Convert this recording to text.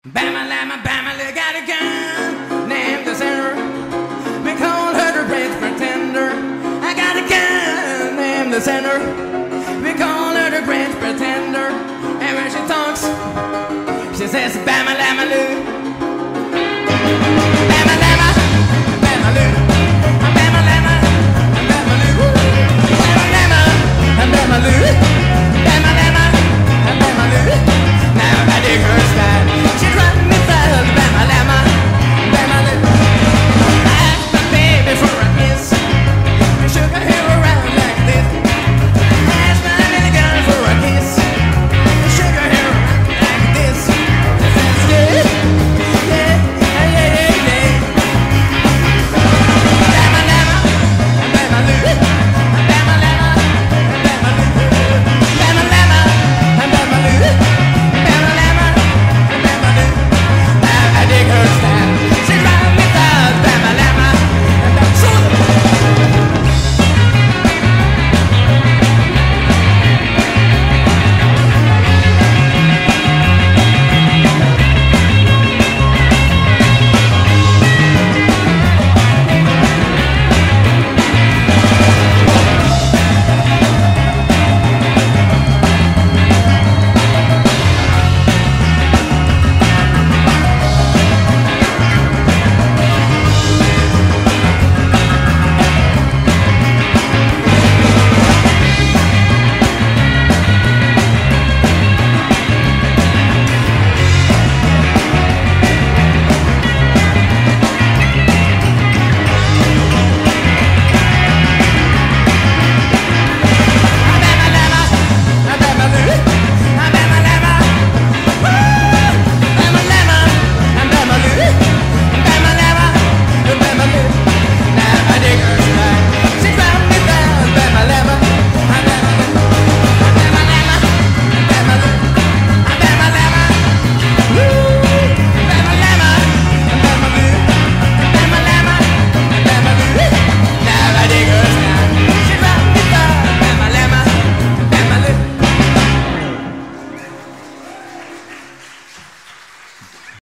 Bama Lama Bama Lou got a gun named the Sinner. We call her the Prince Pretender. I got a gun named the Sinner. We call her the Prince Pretender. And when she talks, she says Bama Lama Lou. Bama Lama Bama Lou. Bama Lama Bama Lou. Bama Lama Bama Lou.